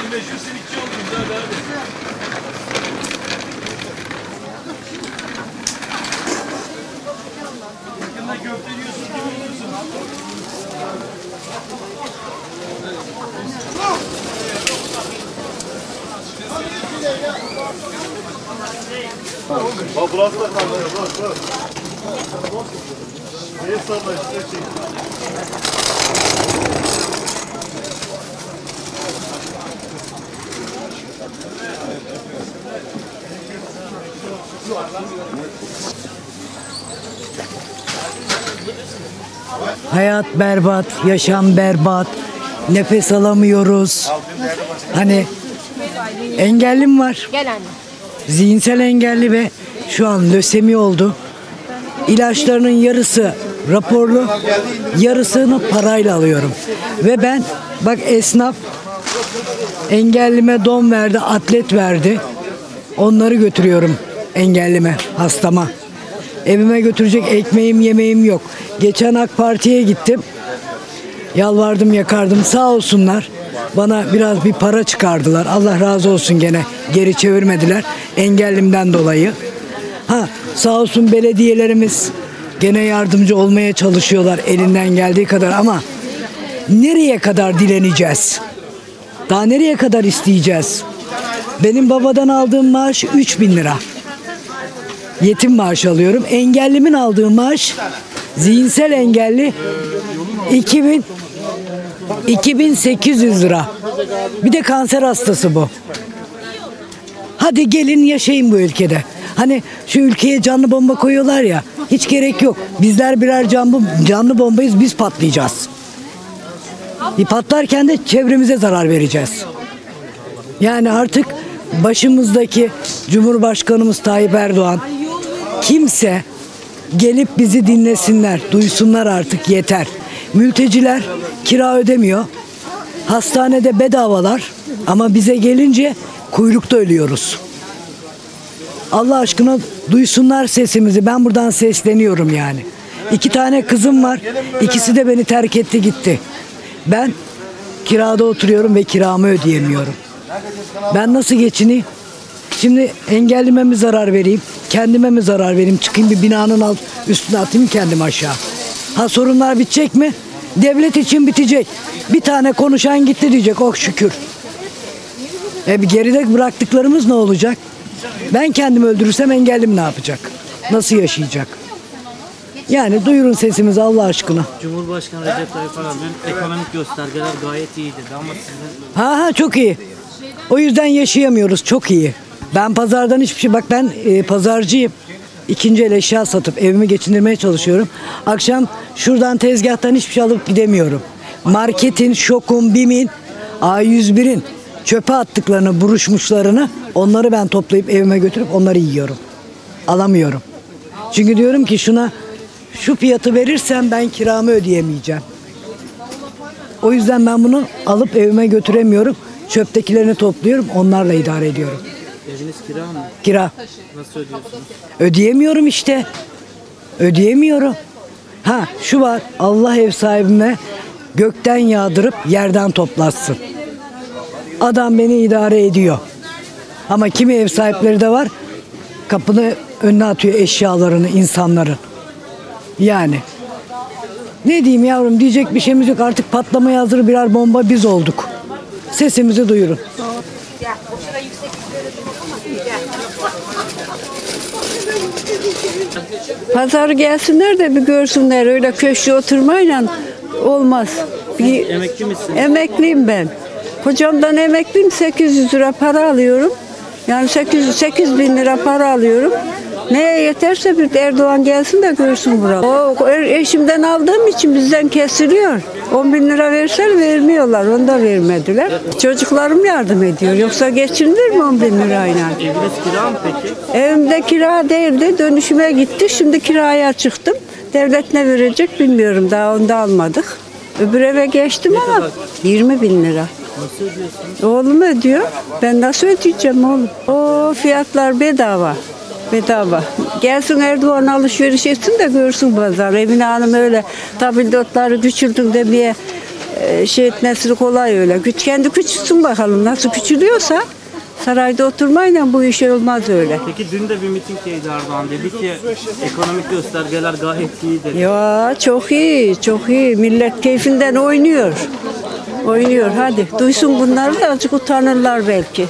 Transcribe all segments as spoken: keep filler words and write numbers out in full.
meşhur simitçi oldunuz abi abi. Yakında köfte yiyorsun gibi oluyorsun. Bak burası da kalmıyor. Bak bak. Neye salla işte çek. Hayat berbat, yaşam berbat, nefes alamıyoruz. Hani engellim var. Gel anne. Zihinsel engelli ve şu an lösemi oldu. İlaçlarının yarısı raporlu, yarısını parayla alıyorum. Ve ben bak esnaf engellime don verdi, atlet verdi. Onları götürüyorum engellime, hastama. Evime götürecek ekmeğim, yemeğim yok. Geçen AK Parti'ye gittim. Yalvardım, yakardım. Sağ olsunlar. Bana biraz bir para çıkardılar. Allah razı olsun gene. Geri çevirmediler. Engellimden dolayı. Ha, sağ olsun belediyelerimiz gene yardımcı olmaya çalışıyorlar elinden geldiği kadar ama nereye kadar dileneceğiz? Daha nereye kadar isteyeceğiz? Benim babadan aldığım maaş üç bin lira. Yetim maaş alıyorum. Engellimin aldığı maaş, zihinsel engelli iki bin iki bin sekiz yüz lira. Bir de kanser hastası bu. Hadi gelin yaşayın bu ülkede. Hani şu ülkeye canlı bomba koyuyorlar ya, hiç gerek yok. Bizler birer canlı, canlı bombayız, biz patlayacağız. Bir patlarken de çevremize zarar vereceğiz. Yani artık başımızdaki Cumhurbaşkanımız Tayyip Erdoğan, kimse gelip bizi dinlesinler, duysunlar artık, yeter. Mülteciler kira ödemiyor. Hastanede bedavalar ama bize gelince kuyrukta ölüyoruz. Allah aşkına duysunlar sesimizi. Ben buradan sesleniyorum yani. İki tane kızım var. İkisi de beni terk etti gitti. Ben kirada oturuyorum ve kiramı ödeyemiyorum. Ben nasıl geçineyim? Şimdi engellime mi zarar vereyim? Kendime mi zarar vereyim? Çıkayım bir binanın alt üstüne atayım kendimi aşağı. Ha, sorunlar bitecek mi? Devlet için bitecek. Bir tane konuşan gitti diyecek, oh şükür. E bir geride bıraktıklarımız ne olacak? Ben kendimi öldürürsem engellim ne yapacak? Nasıl yaşayacak? Yani duyurun sesimizi Allah aşkına. Cumhurbaşkanı Recep Tayyip Erdoğan ekonomik göstergeler gayet iyi dedi ama sizin... Ha ha, çok iyi. O yüzden yaşayamıyoruz, çok iyi. Ben pazardan hiçbir şey, bak ben e, pazarcıyım. İkinci el eşya satıp evimi geçindirmeye çalışıyorum. Akşam şuradan tezgahtan hiçbir şey alıp gidemiyorum. Marketin, Şok'un, BİM'in, A yüz bir'in çöpe attıklarını, buruşmuşlarını, onları ben toplayıp evime götürüp onları yiyorum. Alamıyorum. Çünkü diyorum ki şuna şu fiyatı verirsem ben kiramı ödeyemeyeceğim. O yüzden ben bunu alıp evime götüremiyorum. Çöptekilerini topluyorum, onlarla idare ediyorum. Eviniz kira mı? Kira. Nasıl ödüyorsunuz? Ödeyemiyorum işte. Ödeyemiyorum. Ha, şu var, Allah ev sahibime gökten yağdırıp yerden toplatsın. Adam beni idare ediyor. Ama kimi ev sahipleri de var, kapını önüne atıyor eşyalarını, insanların. Yani. Ne diyeyim yavrum, diyecek bir şeyimiz yok. Artık patlamaya hazır birer bomba biz olduk. Sesimizi duyurun. Pazar gelsinler de bir görsünler, öyle köşeye oturmayla olmaz. Bir, Emekli misin? Emekliyim ben. Kocamdan emekliyim, sekiz yüz lira para alıyorum. Yani sekiz, sekiz bin lira para alıyorum. Neye yeterse bir Erdoğan gelsin de görsün buralı. O eşimden aldığım için bizden kesiliyor. on bin lira verseler vermiyorlar, onu da vermediler. Çocuklarım yardım ediyor. Yoksa geçinilir mi on bin lirayla? Eviniz kira mı peki? Evimde kira değildi, dönüşüme gitti. Şimdi kiraya çıktım. Devlet ne verecek bilmiyorum, daha onu da almadık. Öbür eve geçtim ama yirmi bin lira. Nasıl ödüyorsunuz? Oğlum ödüyor. Ben nasıl ödeyeceğim oğlum? O fiyatlar bedava. Bedava. Gelsin Erdoğan alışveriş etsin de görsün pazar. Emine Hanım öyle tabildotları küçüldün demeye e, şey etmesi kolay öyle. Küç, kendi küçülsün bakalım. Nasıl küçülüyorsa sarayda oturmayla bu iş olmaz öyle. Peki dün de bir mitingdeydi Erdoğan. Dedi ki ekonomik göstergeler gayet iyi dedi. Ya çok iyi, çok iyi. Millet keyfinden oynuyor. Oynuyor hadi. Duysun bunları da azıcık utanırlar belki.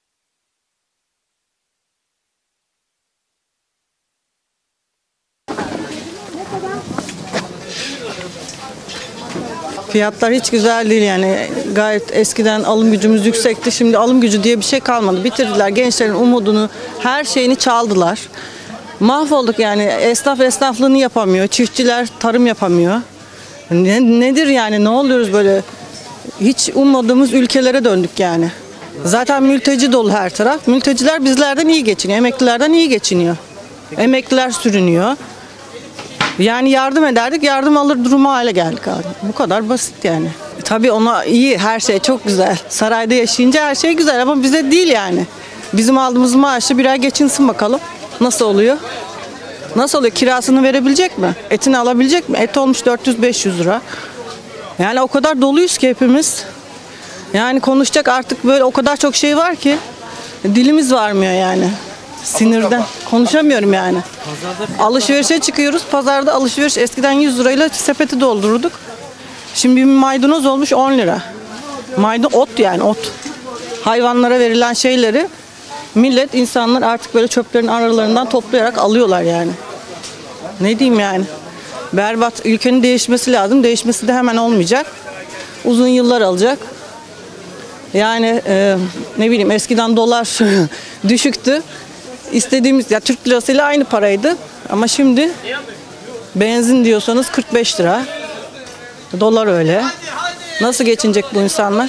Fiyatlar hiç güzel değil yani. Gayet eskiden alım gücümüz yüksekti. Şimdi alım gücü diye bir şey kalmadı. Bitirdiler. Gençlerin umudunu, her şeyini çaldılar. Mahvolduk yani. Esnaf esnaflığını yapamıyor. Çiftçiler tarım yapamıyor. Ne, nedir yani? Ne oluyoruz böyle? Hiç ummadığımız ülkelere döndük yani. Zaten mülteci dolu her taraf. Mülteciler bizlerden iyi geçiniyor. Emeklilerden iyi geçiniyor. Emekliler sürünüyor. Yani yardım ederdik, yardım alır durumu hale geldik abi. Bu kadar basit yani. Tabii ona iyi, her şey çok güzel. Sarayda yaşayınca her şey güzel ama bize değil yani. Bizim aldığımız maaşı bir ay geçinsin bakalım. Nasıl oluyor? Nasıl oluyor? Kirasını verebilecek mi? Etini alabilecek mi? Et olmuş dört yüz beş yüz lira. Yani o kadar doluyuz ki hepimiz. Yani konuşacak artık böyle o kadar çok şey var ki dilimiz varmıyor yani. Sinirden konuşamıyorum yani. Alışverişe çıkıyoruz. Pazarda alışveriş eskiden yüz lirayla sepeti doldururduk. Şimdi bir maydanoz olmuş on lira. Maydanoz ot yani ot. Hayvanlara verilen şeyleri millet, insanlar artık böyle çöplerin aralarından toplayarak alıyorlar yani. Ne diyeyim yani? Berbat. Ülkenin değişmesi lazım. Değişmesi de hemen olmayacak. Uzun yıllar alacak. Yani e, ne bileyim eskiden dolar düşüktü. İstediğimiz ya Türk lirasıyla aynı paraydı ama şimdi benzin diyorsanız kırk beş lira. Dolar öyle. Nasıl geçinecek bu insanlar?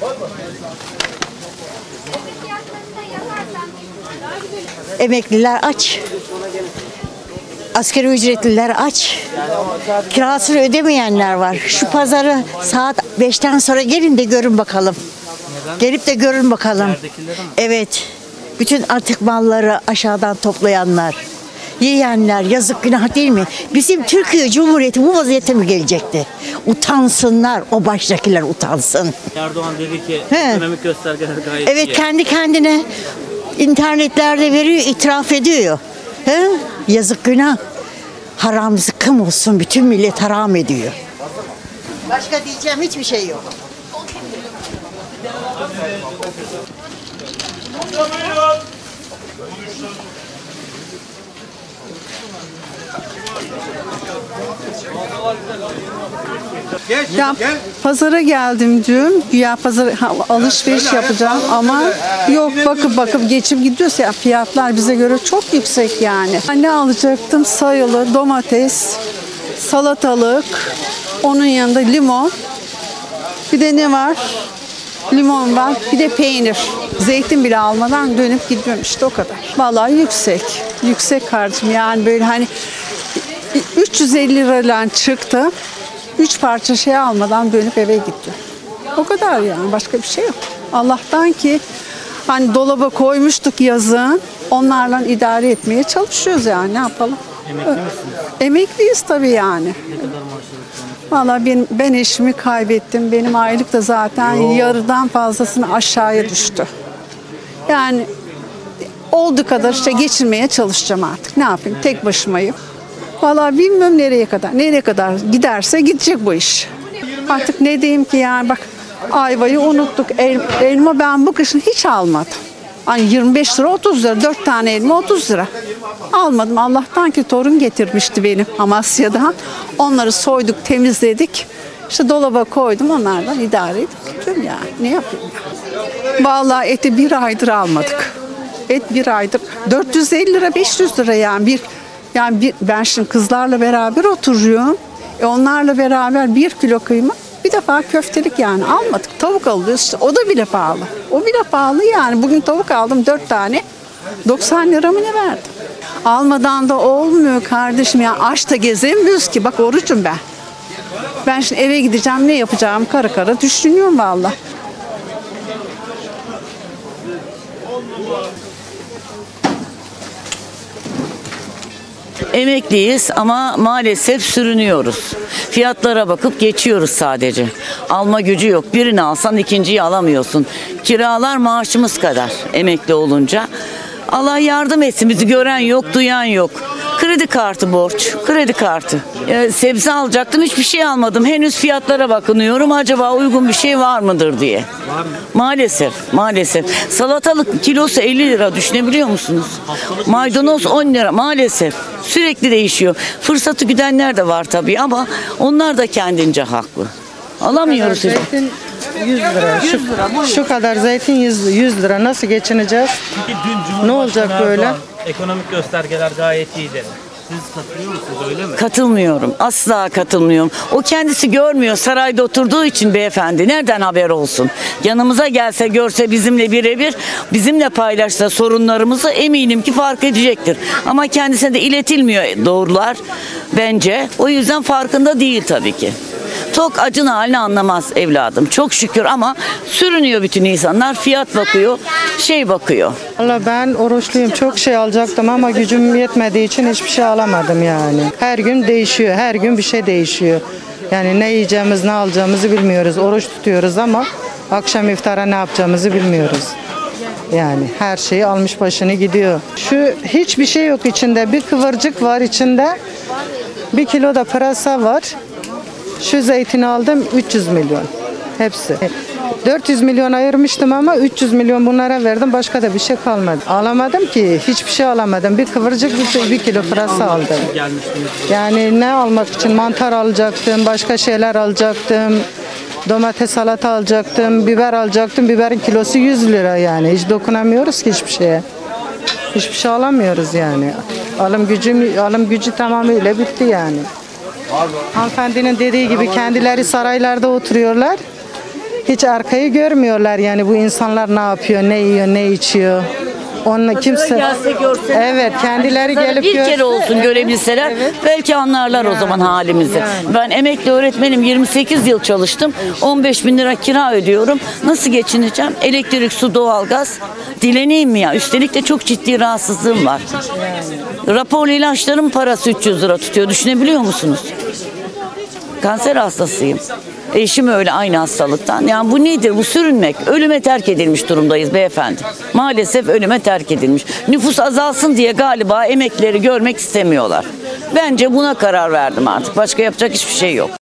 Emekliler aç. Asgari ücretliler aç. Kirasını ödemeyenler var. Şu pazarı saat beşten sonra gelin de görün bakalım. Gelip de görün bakalım. Evet. Bütün atık malları aşağıdan toplayanlar, yiyenler, yazık günah değil mi? Bizim Türkiye Cumhuriyeti bu vaziyete mi gelecekti? Utansınlar, o baştakiler utansın. Erdoğan dedi ki He. ekonomik göstergeler gayet Evet, iyi. kendi kendine internetlerde veriyor, itiraf ediyor. He? Yazık günah. Haram zıkkım olsun, bütün millet haram ediyor. Başka diyeceğim hiçbir şey yok. Ya pazara geldim dün. Ya pazar ha, alışveriş yapacağım ama yok bakıp bakıp geçip gidiyorsa ya fiyatlar bize göre çok yüksek yani. Ne alacaktım? Sayılı domates, salatalık, onun yanında limon. Bir de ne var? Limon var. Bir de peynir. Zeytin bile almadan dönüp gidiyorum işte o kadar. Vallahi yüksek. Yüksek harcım yani böyle hani üç yüz elli liradan çıktı. Üç parça şey almadan dönüp eve gitti. O kadar yani. Başka bir şey yok. Allah'tan ki hani dolaba koymuştuk yazın. Onlarla idare etmeye çalışıyoruz yani. Ne yapalım? Emekli misiniz? Emekliyiz tabii yani. Ne kadar maaş alıyorsunuz? Valla ben, ben eşimi kaybettim. Benim aylık da zaten yarıdan fazlasını aşağıya düştü. Yani olduğu kadar işte geçirmeye çalışacağım artık. Ne yapayım? Tek başımayım. Valla bilmiyorum nereye kadar. Nereye kadar giderse gidecek bu iş. Artık ne diyeyim ki yani bak ayvayı unuttuk. El, elma ben bu kışın hiç almadım. Hani yirmi beş lira otuz lira. dört tane elma otuz lira. Almadım. Allah'tan ki torun getirmişti benim Amasya'dan. Onları soyduk, temizledik. İşte dolaba koydum. Onlardan idare edip gidiyorum yani. Ne yapayım ya? Vallahi eti bir aydır almadık. Et bir aydır. dört yüz elli lira, beş yüz lira yani bir yani bir, ben şimdi kızlarla beraber oturuyorum. E onlarla beraber bir kilo kıyma bir defa köftelik yani almadık. Tavuk alıyoruz işte o da bile pahalı. O bile pahalı yani. Bugün tavuk aldım dört tane. doksan lira mı ne verdim? Almadan da olmuyor kardeşim ya. Aç da gezemiyoruz ki. Bak orucum ben. Ben şimdi eve gideceğim ne yapacağım kara kara düşünüyorum vallahi. Emekliyiz ama maalesef sürünüyoruz. Fiyatlara bakıp geçiyoruz sadece. Alma gücü yok. Birini alsan ikinciyi alamıyorsun. Kiralar maaşımız kadar emekli olunca. Allah yardım etsin. Bizi gören yok, duyan yok. Kredi kartı borç, kredi kartı. Ee, sebze alacaktım, hiçbir şey almadım. Henüz fiyatlara bakınıyorum. Acaba uygun bir şey var mıdır diye. Var mı? Maalesef, maalesef. Salatalık kilosu elli lira, düşünebiliyor musunuz? Maydanoz on lira, maalesef. Sürekli değişiyor. Fırsatı güdenler de var tabii ama onlar da kendince haklı. Alamıyoruz. Zeytin yüz lira. Şu, şu kadar zeytin yüz lira. Nasıl geçineceğiz? Peki dün Ne olacak Cumhurbaşkanı böyle? Erdoğan, ekonomik göstergeler gayet iyi dedi. Siz katılıyor musunuz, öyle mi? Katılmıyorum. Asla katılmıyorum. O kendisi görmüyor. Sarayda oturduğu için beyefendi. Nereden haber olsun? Yanımıza gelse, görse, bizimle birebir, bizimle paylaşsa sorunlarımızı, eminim ki fark edecektir. Ama kendisine de iletilmiyor doğrular bence. O yüzden farkında değil tabii ki. Tok acın halini anlamaz evladım. Çok şükür ama sürünüyor bütün insanlar. Fiyat bakıyor, şey bakıyor. Valla ben oruçluyum. Çok şey alacaktım ama gücüm yetmediği için hiçbir şey alamadım yani. Her gün değişiyor. Her gün bir şey değişiyor. Yani ne yiyeceğimiz, ne alacağımızı bilmiyoruz. Oruç tutuyoruz ama akşam iftara ne yapacağımızı bilmiyoruz. Yani her şeyi almış başını gidiyor. Şu hiçbir şey yok içinde. Bir kıvırcık var içinde. Bir kilo da pırasa var. Şu zeytini aldım üç yüz milyon. Hepsi. dört yüz milyon ayırmıştım ama üç yüz milyon bunlara verdim. Başka da bir şey kalmadı. Alamadım ki. Hiçbir şey alamadım. Bir kıvırcık bir, bir kilo pırasa aldım. Yani ne almak için? Mantar alacaktım. Başka şeyler alacaktım. Domates, salata alacaktım. Biber alacaktım. Biberin kilosu yüz lira yani. Hiç dokunamıyoruz ki hiçbir şeye. Hiçbir şey alamıyoruz yani. Alım gücü, alım gücü tamamıyla bitti yani. Hanımefendinin dediği gibi kendileri saraylarda oturuyorlar. Hiç arkayı görmüyorlar yani bu insanlar ne yapıyor, ne yiyor, ne içiyor. Onunla kimse. Evet, kendileri gelip bir görse, kere olsun evet, görebilseler evet. belki anlarlar Yani, o zaman halimizi. yani. Ben emekli öğretmenim, yirmi sekiz yıl çalıştım. on beş bin lira kira ödüyorum. Nasıl geçineceğim? Elektrik, su, doğalgaz. Dileneyim mi ya? Üstelik de çok ciddi rahatsızlığım var. Raporlu ilaçların parası üç yüz lira tutuyor. Düşünebiliyor musunuz? Kanser hastasıyım. Eşim öyle, aynı hastalıktan. Yani bu nedir? Bu sürünmek. Ölüme terk edilmiş durumdayız beyefendi. Maalesef ölüme terk edilmiş. Nüfus azalsın diye galiba emeklileri görmek istemiyorlar. Bence buna karar verdim artık. Başka yapacak hiçbir şey yok.